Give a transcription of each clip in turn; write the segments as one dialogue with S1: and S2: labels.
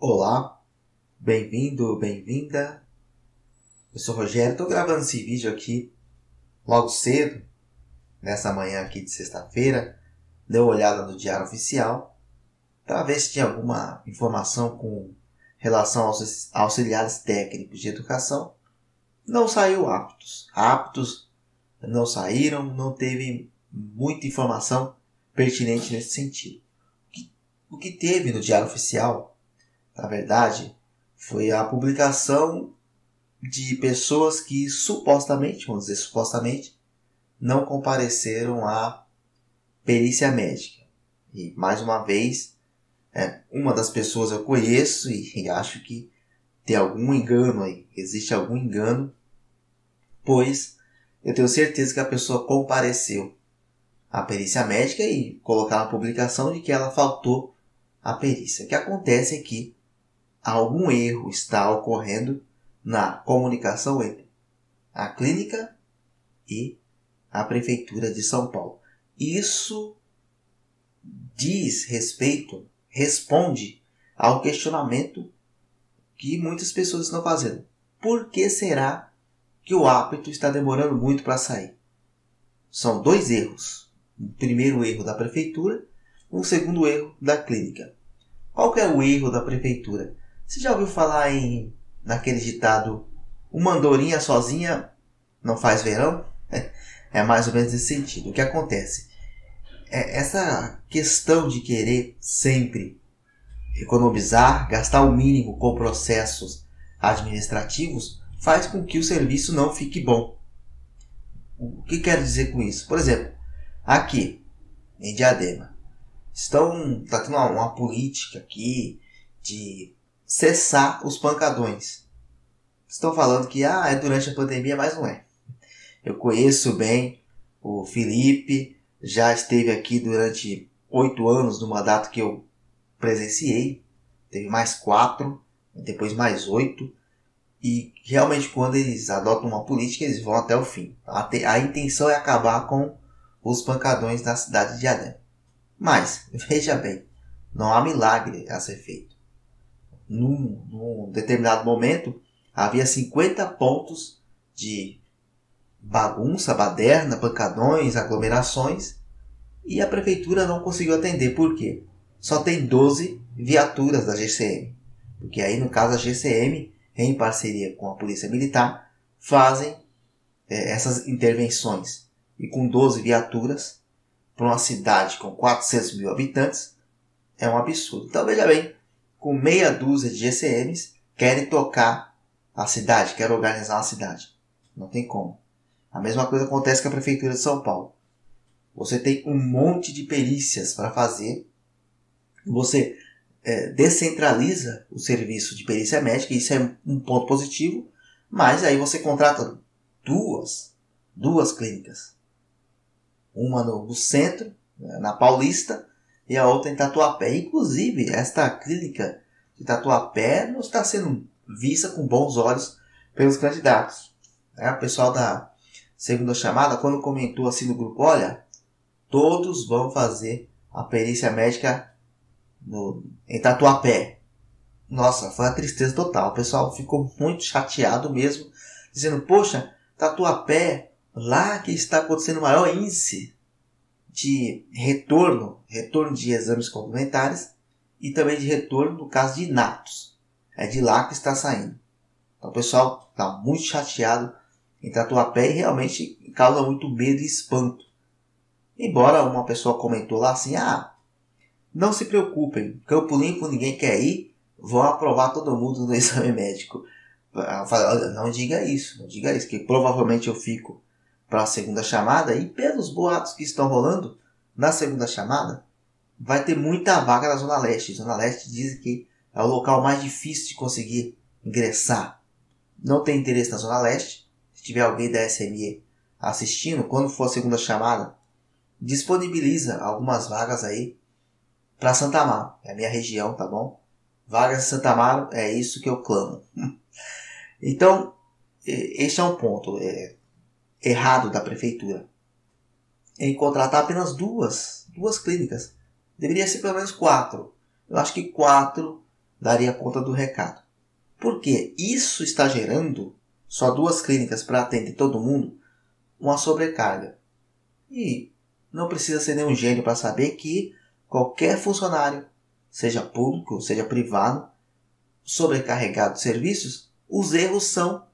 S1: Olá, bem-vindo, bem-vinda. Eu sou o Rogério, estou gravando esse vídeo aqui logo cedo, nessa manhã aqui de sexta-feira. Dei uma olhada no Diário Oficial para ver se tinha alguma informação com relação aos auxiliares técnicos de educação. Não saiu aptos. Aptos não saíram, não teve muita informação pertinente nesse sentido. O que teve no Diário Oficial, na verdade, foi a publicação de pessoas que supostamente, vamos dizer supostamente, não compareceram à perícia médica. E mais uma vez, uma das pessoas eu conheço e acho que tem algum engano aí, existe algum engano, pois eu tenho certeza que a pessoa compareceu à perícia médica e colocaram a publicação de que ela faltou à perícia. O que acontece é que algum erro está ocorrendo na comunicação entre a clínica e a Prefeitura de São Paulo. Isso responde ao questionamento que muitas pessoas estão fazendo. Por que será que o árbitro está demorando muito para sair? São dois erros. O primeiro erro da Prefeitura e o segundo erro da clínica. Qual que é o erro da Prefeitura? Você já ouviu falar naquele ditado, uma andorinha sozinha não faz verão? É mais ou menos nesse sentido. O que acontece? Essa questão de querer sempre economizar, gastar o mínimo com processos administrativos, faz com que o serviço não fique bom. O que quero dizer com isso? Por exemplo, aqui em Diadema, está tendo uma política aqui de cessar os pancadões. Estão falando que é durante a pandemia, mas não é. Eu conheço bem o Felipe, já esteve aqui durante 8 anos no mandato que eu presenciei. Teve mais 4, depois mais 8. E realmente quando eles adotam uma política, eles vão até o fim. A intenção é acabar com os pancadões na cidade de Diadema. Mas, veja bem, não há milagre a ser feito. Num determinado momento, havia 50 pontos de bagunça, baderna, pancadões, aglomerações, e a prefeitura não conseguiu atender. Por quê? Só tem 12 viaturas da GCM. Porque aí, no caso, a GCM, em parceria com a Polícia Militar, fazem essas intervenções. E com 12 viaturas, para uma cidade com 400 mil habitantes, é um absurdo. Então, veja bem, com meia dúzia de GCMs, querem tocar a cidade, querem organizar a cidade. Não tem como. A mesma coisa acontece com a Prefeitura de São Paulo. Você tem um monte de perícias para fazer. Você descentraliza o serviço de perícia médica, isso é um ponto positivo, mas aí você contrata duas clínicas. Uma no centro, na Paulista, e a outra em Tatuapé. Inclusive, esta clínica de Tatuapé não está sendo vista com bons olhos pelos candidatos. O pessoal da segunda chamada, quando comentou assim no grupo, olha, todos vão fazer a perícia médica em Tatuapé. Nossa, foi uma tristeza total. O pessoal ficou muito chateado mesmo, dizendo, poxa, Tatuapé, lá que está acontecendo o maior índice de retorno de exames complementares e também de retorno no caso de inatos. É de lá que está saindo. Então o pessoal está muito chateado em Tatuapé e realmente causa muito medo e espanto. Embora uma pessoa comentou lá assim, não se preocupem, Campo Limpo ninguém quer ir, vão aprovar todo mundo no exame médico. Eu falei, olha, não diga isso, que provavelmente eu fico para a segunda chamada e pelos boatos que estão rolando na segunda chamada, vai ter muita vaga na Zona Leste. Zona Leste diz que é o local mais difícil de conseguir ingressar. Não tem interesse na Zona Leste. Se tiver alguém da SME assistindo, quando for a segunda chamada, disponibiliza algumas vagas aí para Santa Amaro. É a minha região, tá bom? Vagas em Santa Amaro, é isso que eu clamo. Então, este é um ponto errado da prefeitura. Em contratar apenas duas clínicas. Deveria ser pelo menos 4. Eu acho que 4 daria conta do recado. Porque isso está gerando, só 2 clínicas para atender todo mundo, uma sobrecarga. E não precisa ser nenhum gênio para saber que qualquer funcionário, seja público ou seja privado, sobrecarregado de serviços, os erros são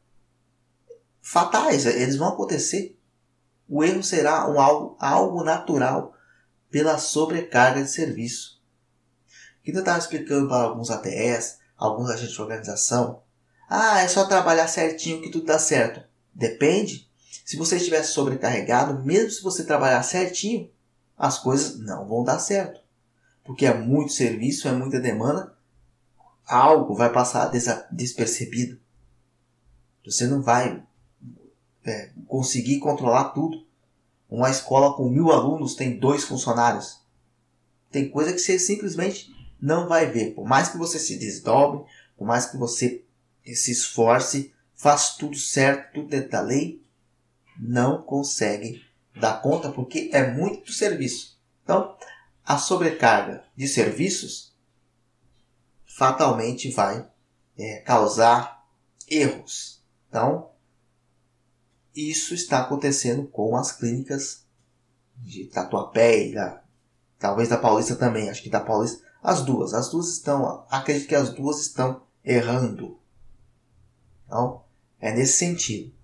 S1: fatais, eles vão acontecer. O erro será algo natural pela sobrecarga de serviço. Que eu estava explicando para alguns ATS, alguns agentes de organização, é só trabalhar certinho que tudo dá certo. Depende. Se você estiver sobrecarregado, mesmo se você trabalhar certinho, as coisas não vão dar certo. Porque é muito serviço, é muita demanda, algo vai passar despercebido. Você não vai conseguir controlar tudo. Uma escola com 1000 alunos tem 2 funcionários. Tem coisa que você simplesmente não vai ver. Por mais que você se desdobre, por mais que você se esforce, faz tudo certo, tudo dentro da lei, não consegue dar conta porque é muito serviço. Então, a sobrecarga de serviços fatalmente vai causar erros. Então, isso está acontecendo com as clínicas de Tatuapé e talvez da Paulista também. Acho que da Paulista, as duas estão, acredito que as duas estão errando. Então, é nesse sentido.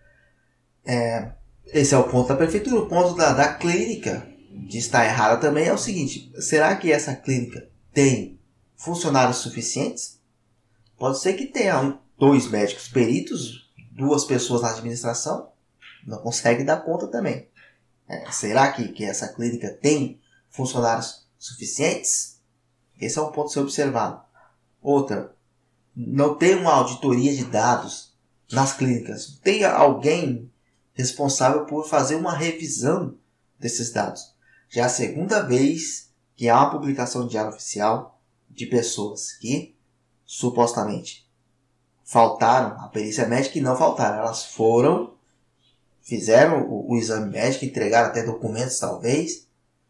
S1: Esse é o ponto da prefeitura. O ponto da clínica de estar errada também é o seguinte: será que essa clínica tem funcionários suficientes? Pode ser que tenha 2 médicos peritos, 2 pessoas na administração, não consegue dar conta também. Será que essa clínica tem funcionários suficientes? Esse é um ponto a ser observado. Outra, não tem uma auditoria de dados nas clínicas. Tem alguém responsável por fazer uma revisão desses dados. Já é a segunda vez que há uma publicação de diário oficial de pessoas que supostamente faltaram à perícia médica e não faltaram. Elas foram, fizeram o exame médico, entregaram até documentos talvez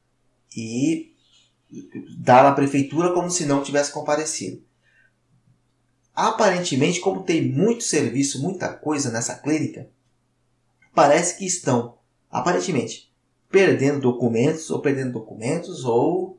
S1: e dar à prefeitura como se não tivesse comparecido. Aparentemente, como tem muito serviço, muita coisa nessa clínica, parece que estão, aparentemente, perdendo documentos ou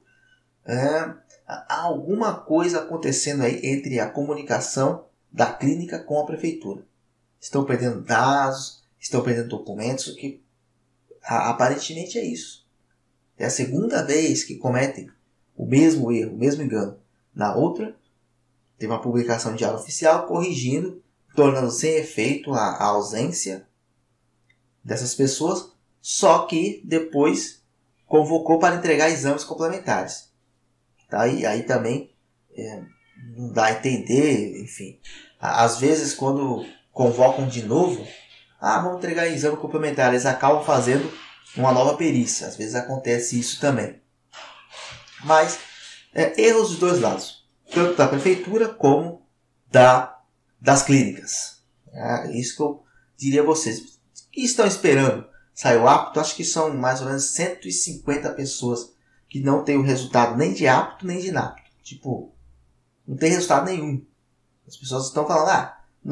S1: há alguma coisa acontecendo aí entre a comunicação da clínica com a prefeitura. Estão perdendo dados, estão perdendo documentos, o que aparentemente é isso. É a segunda vez que cometem o mesmo erro, o mesmo engano. Na outra, teve uma publicação de diário oficial corrigindo, tornando sem efeito a ausência dessas pessoas, só que depois convocou para entregar exames complementares. Tá? E aí também não dá a entender, enfim. Às vezes, quando convocam de novo, vamos entregar exame complementar, eles acabam fazendo uma nova perícia. Às vezes acontece isso também. Mas, erros dos 2 lados. Tanto da prefeitura como das clínicas. Isso que eu diria a vocês. O que estão esperando sair o apto? Acho que são mais ou menos 150 pessoas que não têm o resultado nem de apto nem de inapto. Tipo, não tem resultado nenhum. As pessoas estão falando,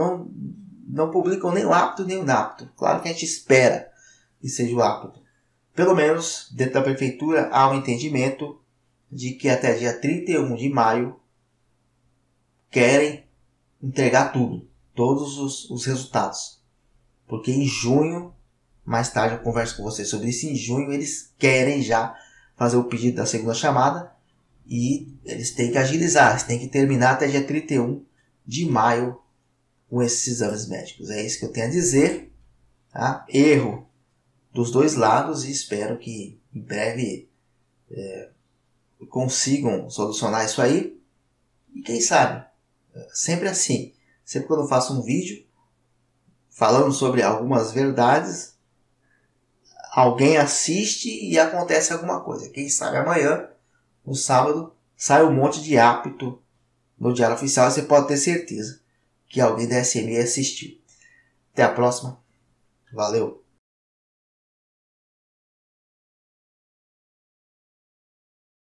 S1: não publicam nem o apto nem o inapto. Claro que a gente espera que seja o apto. Pelo menos, dentro da prefeitura, há um entendimento de que até dia 31 de maio querem entregar tudo, todos os resultados. Porque em junho, mais tarde eu converso com vocês sobre isso, em junho eles querem já fazer o pedido da segunda chamada e eles têm que agilizar, eles têm que terminar até dia 31 de maio com esses exames médicos. É isso que eu tenho a dizer. Tá? Erro dos 2 lados e espero que em breve consigam solucionar isso aí. E quem sabe, sempre assim, sempre quando eu faço um vídeo falando sobre algumas verdades, alguém assiste e acontece alguma coisa. Quem sabe amanhã, no sábado, sai um monte de apto no Diário Oficial e você pode ter certeza que alguém da SME assistiu. Até a próxima. Valeu!